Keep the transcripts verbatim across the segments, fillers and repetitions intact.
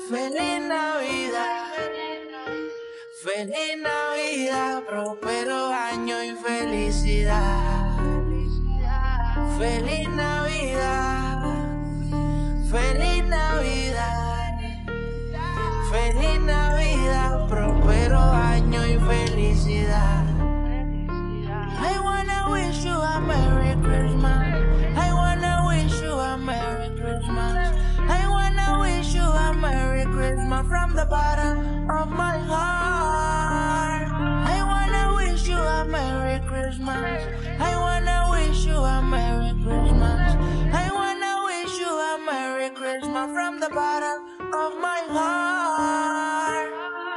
Feliz Navidad, feliz Navidad, próspero año y felicidad. Feliz Navidad, feliz Navidad, feliz Navidad, próspero año y felicidad. I wanna wish you a Merry Christmas. I wanna wish you a Merry Christmas. I wanna wish you a Merry Christmas from the bottom of my heart. I wanna wish you a Merry Christmas. I wanna wish you a Merry Christmas. I wanna wish you a Merry Christmas from the bottom of my heart.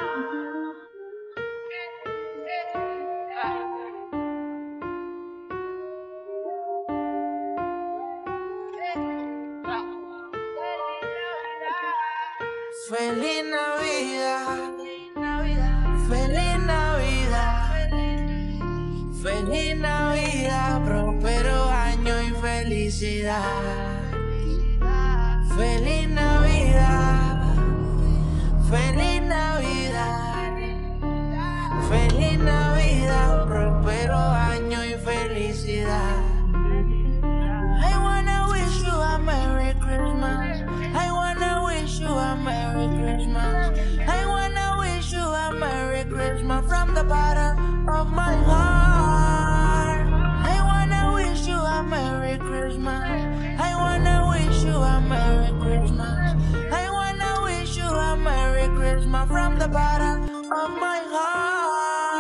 Feliz Navidad, feliz Navidad, feliz Navidad, próspero año y felicidad. Feliz Navidad, feliz Navidad, feliz Navidad, próspero año y felicidad. I wanna wish you a Merry Christmas. I wanna wish you a Merry Christmas. I wanna wish you a Merry Christmas from the bottom of my heart. I wanna wish you a Merry Christmas. I wanna wish you a Merry Christmas. I wanna wish you a Merry Christmas from the bottom of my heart.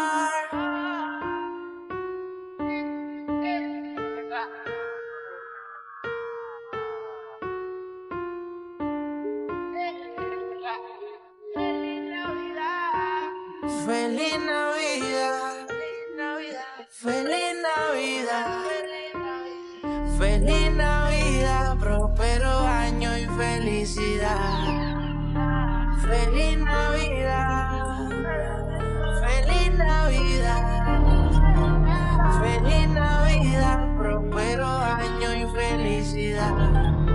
Feliz Navidad, feliz Navidad, feliz Navidad, próspero año y felicidad. Feliz Navidad, feliz Navidad, feliz Navidad, próspero año y felicidad.